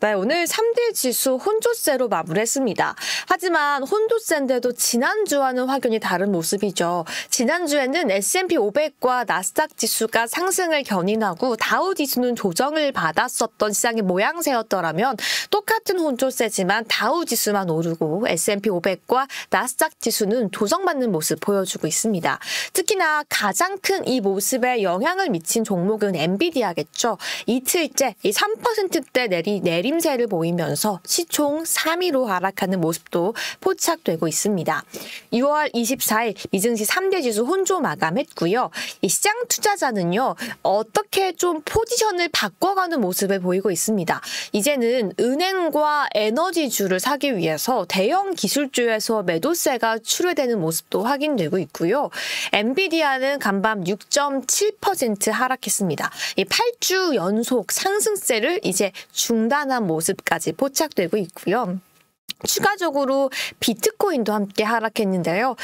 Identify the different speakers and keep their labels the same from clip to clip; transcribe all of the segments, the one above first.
Speaker 1: 네, 오늘 3대 지수 혼조세로 마무리했습니다. 하지만 혼조세인데도 지난주와는 확연히 다른 모습이죠. 지난주에는 S&P 500과 나스닥 지수가 상승을 견인하고 다우 지수는 조정을 받았었던 시장의 모양새였더라면 똑같은 혼조세지만 다우 지수만 오르고 S&P 500과 나스닥 지수는 조정받는 모습 보여주고 있습니다. 특히나 가장 큰 이 모습에 영향을 미친 종목은 엔비디아겠죠. 이틀째 이 3%대 내림세를 보이면서 시총 3위로 하락하는 모습도 포착되고 있습니다. 6월 24일 미증시 3대 지수 혼조 마감했고요. 이 시장 투자자는요, 어떻게 좀 포지션을 바꿔가는 모습을 보이고 있습니다. 이제는 은행과 에너지주를 사기 위해서 대형 기술주에서 매도세가 출회되는 모습도 확인되고 있고요. 엔비디아는 간밤 6.7% 하락했습니다. 이 8주 연속 상승세를 이제 중단한 모습까지 포착되고 있고요. 추가적으로 비트코인도 함께 하락했는데요.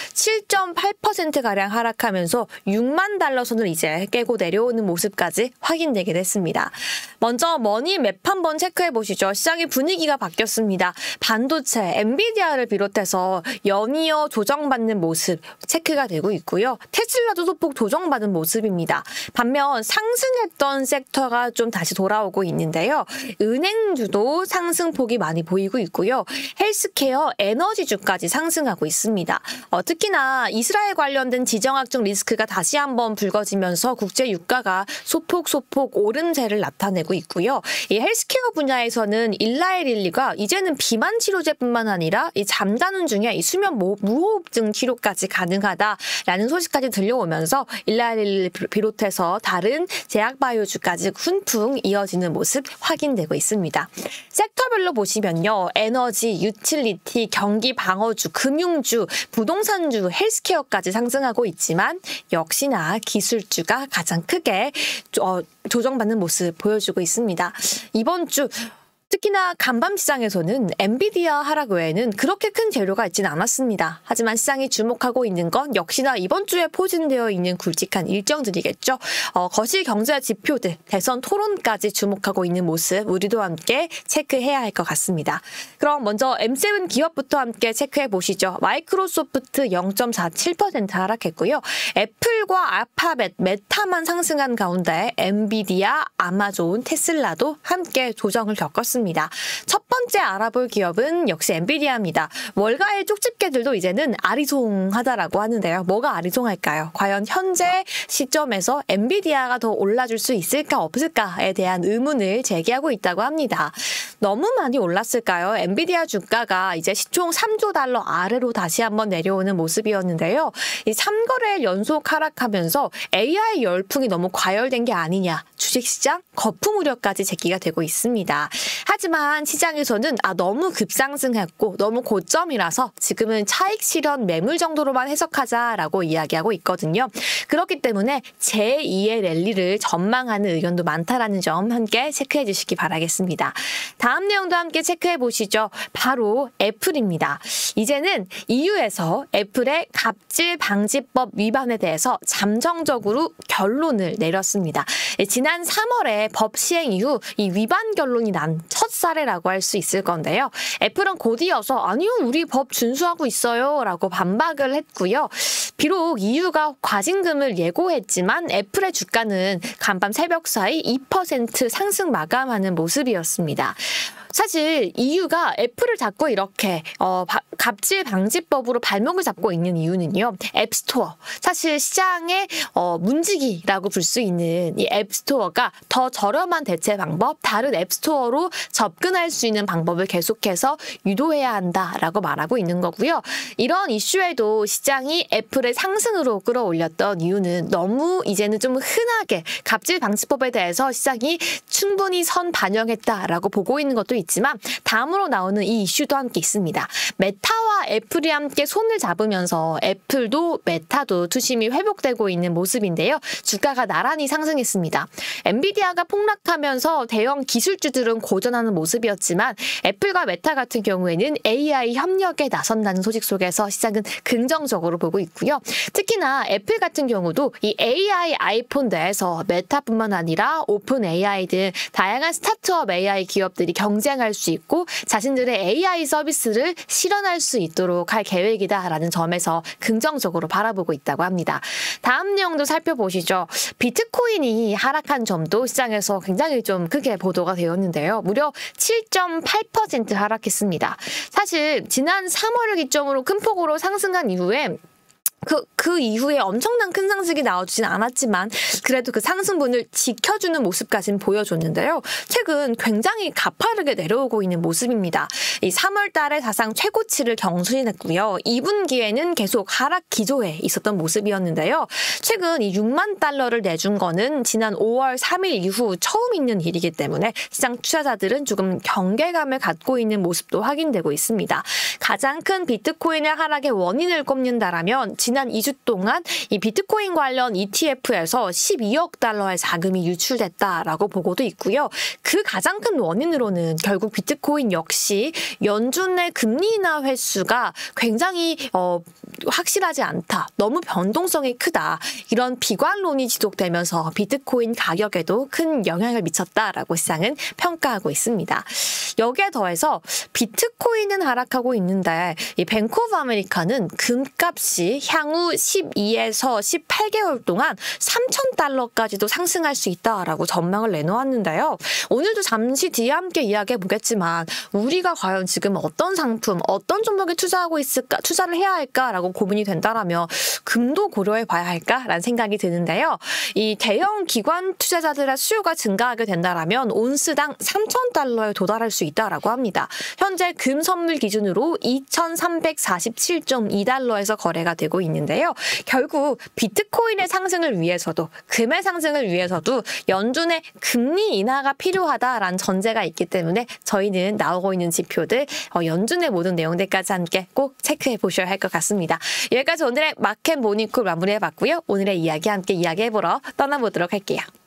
Speaker 1: 7.8%가량 하락하면서 6만 달러 선을 이제 깨고 내려오는 모습까지 확인되게 됐습니다. 먼저 머니맵 한번 체크해 보시죠. 시장의 분위기가 바뀌었습니다. 반도체, 엔비디아를 비롯해서 연이어 조정받는 모습 체크가 되고 있고요. 테슬라도 소폭 조정받은 모습입니다. 반면 상승했던 섹터가 좀 다시 돌아오고 있는데요. 은행주도 상승폭이 많이 보이고 있고요. 헬스케어, 에너지주까지 상승하고 있습니다. 특히나 이스라엘 관련된 지정학적 리스크가 다시 한번 불거지면서 국제 유가가 소폭 오름세를 나타내고 있고요. 이 헬스케어 분야에서는 일라이릴리가 이제는 비만 치료제뿐만 아니라 이 잠자는 중에 이 수면 무호흡증 치료까지 가능하다라는 소식까지 들려오면서 일라이릴리 비롯해서 다른 제약바이오주까지 훈풍 이어지는 모습 확인되고 있습니다. 섹터별로 보시면요. 에너지, 유틸리티, 경기 방어주, 금융주, 부동산주, 헬스케어까지 상승하고 있지만 역시나 기술주가 가장 크게 조정받는 모습 보여주고 있습니다. 이번 주 특히나 간밤 시장에서는 엔비디아 하락 외에는 그렇게 큰 재료가 있지는 않았습니다. 하지만 시장이 주목하고 있는 건 역시나 이번 주에 포진되어 있는 굵직한 일정들이겠죠. 거시 경제 지표들, 대선 토론까지 주목하고 있는 모습 우리도 함께 체크해야 할 것 같습니다. 그럼 먼저 M7 기업부터 함께 체크해 보시죠. 마이크로소프트 0.47% 하락했고요. 애플과 알파벳, 메타만 상승한 가운데 엔비디아, 아마존, 테슬라도 함께 조정을 겪었습니다. 첫 번째 알아볼 기업은 역시 엔비디아입니다. 월가의 쪽집게들도 이제는 아리송하다라고 하는데요. 뭐가 아리송할까요? 과연 현재 시점에서 엔비디아가 더 올라줄 수 있을까 없을까에 대한 의문을 제기하고 있다고 합니다. 너무 많이 올랐을까요? 엔비디아 주가가 이제 시총 3조 달러 아래로 다시 한번 내려오는 모습이었는데요. 이 3거래일 연속 하락하면서 AI 열풍이 너무 과열된 게 아니냐. 주식시장 거품 우려까지 제기가 되고 있습니다. 하지만 시장에서는 너무 급상승했고 너무 고점이라서 지금은 차익 실현 매물 정도로만 해석하자라고 이야기하고 있거든요. 그렇기 때문에 제2의 랠리를 전망하는 의견도 많다라는 점 함께 체크해 주시기 바라겠습니다. 다음 내용도 함께 체크해 보시죠. 바로 애플입니다. 이제는 EU에서 애플의 갑질 방지법 위반에 대해서 잠정적으로 결론을 내렸습니다. 지난 3월에 법 시행 이후 이 위반 결론이 난 첫 사례라고 할 수 있을 건데요. 애플은 곧이어서 아니요, 우리 법 준수하고 있어요 라고 반박을 했고요. 비록 EU가 과징금을 예고했지만 애플의 주가는 간밤 새벽 사이 2% 상승 마감하는 모습이었습니다. 사실 EU가 애플을 자꾸 이렇게 갑질 방지법으로 발목을 잡고 있는 이유는요. 앱스토어, 사실 시장의 문지기라고 볼 수 있는 이 앱스토어가 더 저렴한 대체 방법, 다른 앱스토어로 접근할 수 있는 방법을 계속해서 유도해야 한다라고 말하고 있는 거고요. 이런 이슈에도 시장이 애플을 상승으로 끌어올렸던 이유는 너무 이제는 좀 흔하게 갑질 방지법에 대해서 시장이 충분히 선 반영했다라고 보고 있는 것도 있지만 다음으로 나오는 이 이슈도 함께 있습니다. 메타 메타와 애플이 함께 손을 잡으면서 애플도 메타도 투심이 회복되고 있는 모습인데요. 주가가 나란히 상승했습니다. 엔비디아가 폭락하면서 대형 기술주들은 고전하는 모습이었지만 애플과 메타 같은 경우에는 AI 협력에 나선다는 소식 속에서 시장은 긍정적으로 보고 있고요. 특히나 애플 같은 경우도 이 AI 아이폰 내에서 메타뿐만 아니라 오픈 AI 등 다양한 스타트업 AI 기업들이 경쟁할 수 있고 자신들의 AI 서비스를 실현할 수 있도록 할 계획이다라는 점에서 긍정적으로 바라보고 있다고 합니다. 다음 내용도 살펴보시죠. 비트코인이 하락한 점도 시장에서 굉장히 좀 크게 보도가 되었는데요. 무려 7.8% 하락했습니다. 사실 지난 3월을 기점으로 큰 폭으로 상승한 이후에 그 이후에 엄청난 큰 상승이 나오진 않았지만 그래도 그 상승분을 지켜주는 모습까지는 보여줬는데요. 최근 굉장히 가파르게 내려오고 있는 모습입니다. 이 3월 달에 사상 최고치를 경신했고요. 2분기에는 계속 하락 기조에 있었던 모습이었는데요. 최근 이 6만 달러를 내준 거는 지난 5월 3일 이후 처음 있는 일이기 때문에 시장 투자자들은 조금 경계감을 갖고 있는 모습도 확인되고 있습니다. 가장 큰 비트코인의 하락의 원인을 꼽는다라면 지난 2주 동안 이 비트코인 관련 ETF에서 12억 달러의 자금이 유출됐다라고 보고도 있고요. 그 가장 큰 원인으로는 결국 비트코인 역시 연준의 금리 인하 횟수가 굉장히 확실하지 않다. 너무 변동성이 크다. 이런 비관론이 지속되면서 비트코인 가격에도 큰 영향을 미쳤다라고 시장은 평가하고 있습니다. 여기에 더해서 비트코인은 하락하고 있는데 이 뱅크 오브 아메리카는 금값이 향후 12에서 18개월 동안 3,000달러까지도 상승할 수 있다라고 전망을 내놓았는데요. 오늘도 잠시 뒤에 함께 이야기해 보겠지만 우리가 과연 지금 어떤 상품, 어떤 종목에 투자하고 있을까, 투자를 해야 할까라고 고민이 된다라면 금도 고려해 봐야 할까라는 생각이 드는데요. 이 대형 기관 투자자들의 수요가 증가하게 된다라면 온스당 3,000달러에 도달할 수 있다라고 합니다. 현재 금 선물 기준으로 2,347.2달러에서 거래가 되고 있는데요. 결국 비트코인의 상승을 위해서도 금의 상승을 위해서도 연준의 금리 인하가 필요하다라는 전제가 있기 때문에 저희는 나오고 있는 지표들 연준의 모든 내용들까지 함께 꼭 체크해 보셔야 할 것 같습니다. 여기까지 오늘의 마켓 모닝콜 마무리해봤고요. 오늘의 이야기 함께 이야기해보러 떠나보도록 할게요.